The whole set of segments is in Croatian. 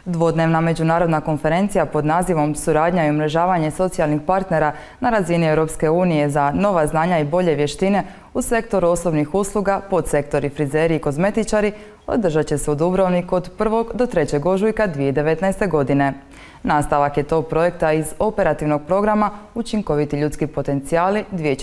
Dvodnevna međunarodna konferencija pod nazivom Suradnja i umrežavanje socijalnih partnera na razini Europske unije za nova znanja i bolje vještine u sektoru osobnih usluga, podsektori frizeri i kozmetičari održat će se u Dubrovniku od 1. do 3. ožujka 2019. godine. Nastavak je tog projekta iz operativnog programa Učinkoviti ljudski potencijali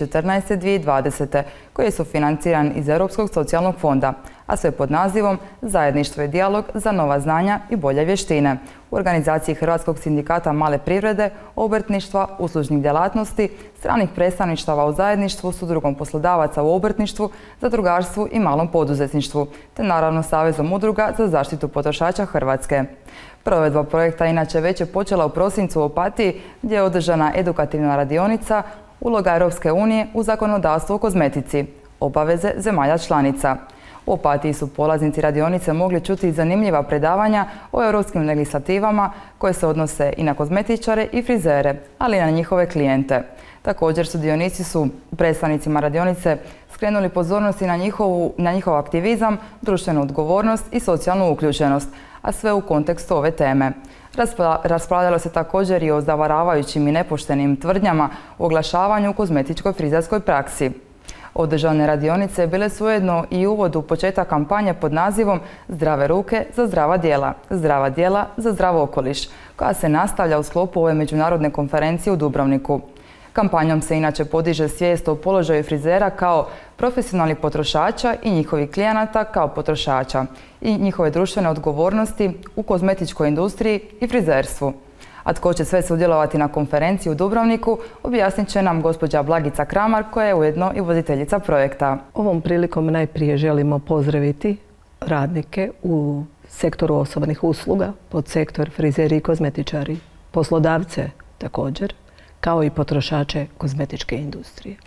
2014-2020. koji je sufinanciran iz Europskog socijalnog fonda, a sve pod nazivom Zajedništvo i dijalog za nova znanja i bolje vještine u organizaciji Hrvatskog sindikata male privrede, obrtništva, uslužnih djelatnosti, stranih predstavništava u zajedništvu s udrugom poslodavaca u obrtništvu, zadrugarstvu i malom poduzetništvu, te naravno Savezom udruga za zaštitu potrošača Hrvatske. Provedba projekta inače već je počela u prosincu u Opatiji, gdje je održana edukativna radionica Uloga Europske unije u zakonodavstvu o kozmetici, obaveze zemalja članica. U Opatiji su polaznici radionice mogli čuti zanimljiva predavanja o europskim legislativama koje se odnose i na kozmetičare i frizere, ali i na njihove klijente. Također sudionici su predstavnicima radionice skrenuli pozornost i na njihov aktivizam, društvenu odgovornost i socijalnu uključenost, a sve u kontekstu ove teme. Raspravljalo se također i o zavaravajućim i nepoštenim tvrdnjama u oglašavanju u kozmetičkoj frizerskoj praksi. Održane radionice bile su ujedno i uvod u početak kampanje pod nazivom Zdrave ruke za zdrava djela za zdrav okoliš, koja se nastavlja u sklopu ove međunarodne konferencije u Dubrovniku. Kampanjom se inače podiže svijest o položaju frizera kao profesionalnih potrošača i njihovih klijenata kao potrošača i njihove društvene odgovornosti u kozmetičkoj industriji i frizerstvu. A tko će sve sudjelovati na konferenciji u Dubrovniku, objasnit će nam gospođa Blagica Kramar, koja je ujedno i voditeljica projekta. Ovom prilikom najprije želimo pozdraviti radnike u sektoru osobnih usluga, podsektor frizeri i kozmetičari, poslodavce također, kao i potrošače kozmetičke industrije.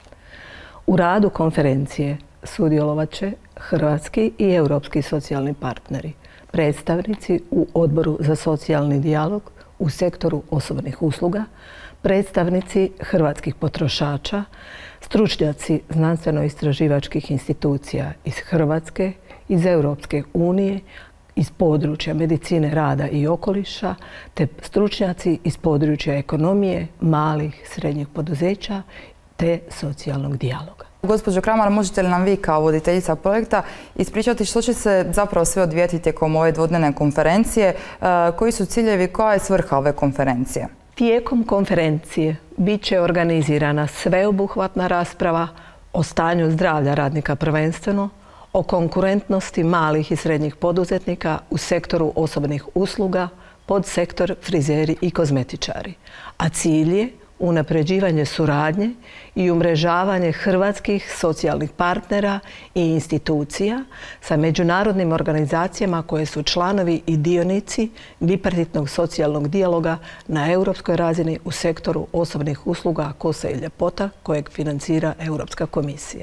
U radu konferencije sudjelovat će hrvatski i europski socijalni partneri, predstavnici u Odboru za socijalni dijalog u sektoru osobnih usluga, predstavnici hrvatskih potrošača, stručnjaci znanstveno-istraživačkih institucija iz Hrvatske, iz Europske unije, iz područja medicine rada i okoliša, te stručnjaci iz područja ekonomije, malih, srednjih poduzeća te socijalnog dijaloga. Gospođo Kramar, možete li nam vi kao voditeljica projekta ispričati što će se zapravo sve odvijati tijekom ove dvodnevne konferencije, koji su ciljevi, koja je svrha ove konferencije? Tijekom konferencije bit će organizirana sveobuhvatna rasprava o stanju zdravlja radnika prvenstveno, o konkurentnosti malih i srednjih poduzetnika u sektoru osobnih usluga, podsektor frizeri i kozmetičari. A cilj je unapređivanje suradnje i umrežavanje hrvatskih socijalnih partnera i institucija sa međunarodnim organizacijama koje su članovi i dionici bipartitnog socijalnog dijaloga na europskoj razini u sektoru osobnih usluga, kosa i ljepota kojeg financira Europska komisija.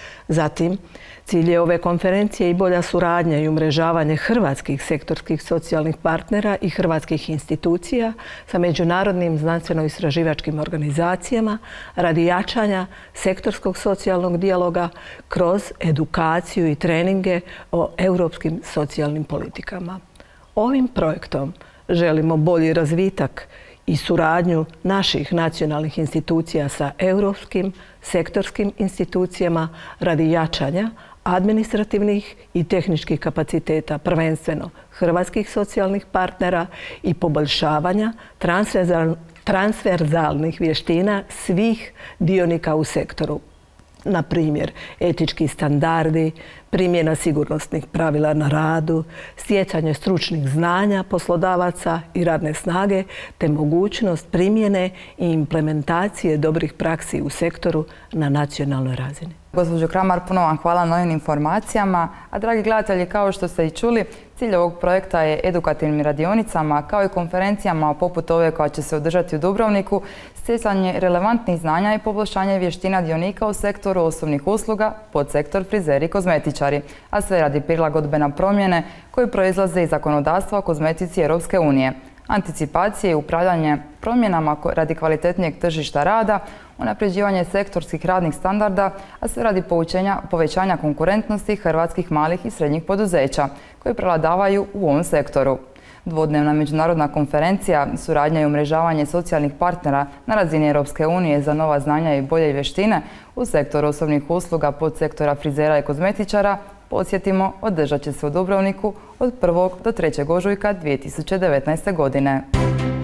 Zatim, cilj je ove konferencije i bolja suradnja i umrežavanje hrvatskih sektorskih socijalnih partnera i hrvatskih institucija sa međunarodnim znanstveno-istraživačkim organizacijama radi jačanja sektorskog socijalnog dijaloga kroz edukaciju i treninge o europskim socijalnim politikama. Ovim projektom želimo bolji razvitak i suradnju naših nacionalnih institucija sa europskim sektorskim institucijama radi jačanja administrativnih i tehničkih kapaciteta, prvenstveno hrvatskih socijalnih partnera i poboljšavanja transverzalnih vještina svih dionika u sektoru. Na primjer, etički standardi, primjena sigurnosnih pravila na radu, stjecanje stručnih znanja poslodavaca i radne snage, te mogućnost primjene i implementacije dobrih praksi u sektoru na nacionalnoj razini. Gospođo Kramar, puno vam hvala na ovim informacijama. A dragi gledatelji, kao što ste i čuli, cilj ovog projekta je edukativnim radionicama kao i konferencijama poput ove koja će se održati u Dubrovniku, stjecanje relevantnih znanja i poboljšanje vještina dionika u sektoru osobnih usluga, podsektor frizeri i kozmetičari, a sve radi prilagodbe na promjene koje proizlaze iz zakonodavstva o kozmetici Europske unije, anticipacije i upravljanje promjenama radi kvalitetnijeg tržišta rada, unapređivanje sektorskih radnih standarda, a sve radi povećanja konkurentnosti hrvatskih malih i srednjih poduzeća koji prevladavaju u ovom sektoru. Dvodnevna međunarodna konferencija, suradnja i umrežavanje socijalnih partnera na razini Europske unije za nova znanja i bolje vještine u sektoru osobnih usluga podsektora frizera i kozmetičara, podsjetimo, održat će se u Dubrovniku od 1. do 3. ožujka 2019. godine.